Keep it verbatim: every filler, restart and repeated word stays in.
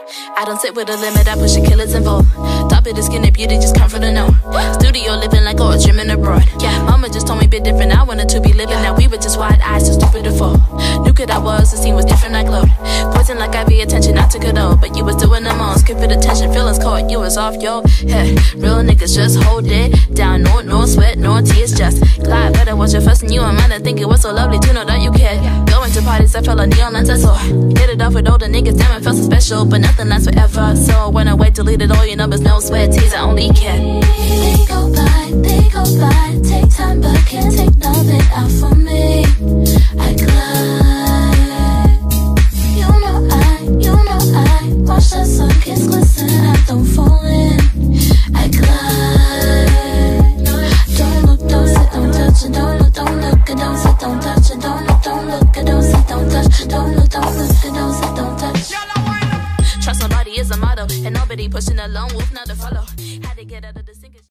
I don't sit with a limit, I push a killer's involved. Top of the skin, the beauty just come from the know. Studio living like oh, dreaming abroad. Yeah, mama just told me bit different, I wanted to be living. Now we were just wide eyes, too stupid to fall. Knew good I was, the scene was different, I glowed. Poison like I be attention, I took it all. But you was doing the most, keep it attention, feelings caught, you was off your head. Real niggas just hold it down, no, no sweat, no tears, just glide. Better watch your first and you and mine, I think it was so lovely to know that you cared. Going to parties, I felt like neon lights I saw. Hit it off with older niggas, damn it felt so special. But nothing lasts forever, so when I wait, deleted all your numbers, no sweat, tears, I only care. They go by, they go by, take time but can't take nothing out from me. I glide, you know I, you know I, watch the sun kiss glisten, I don't fall in. I glide, don't look, don't sit, don't touch it, don't look, don't look, and don't sit, don't touch it, don't look, don't look, and don't sit, don't touch, don't look, don't look, and don't sit, don't touch. Trust nobody is a motto, and nobody pushing a lone wolf not to follow. Had to get out of the sinking.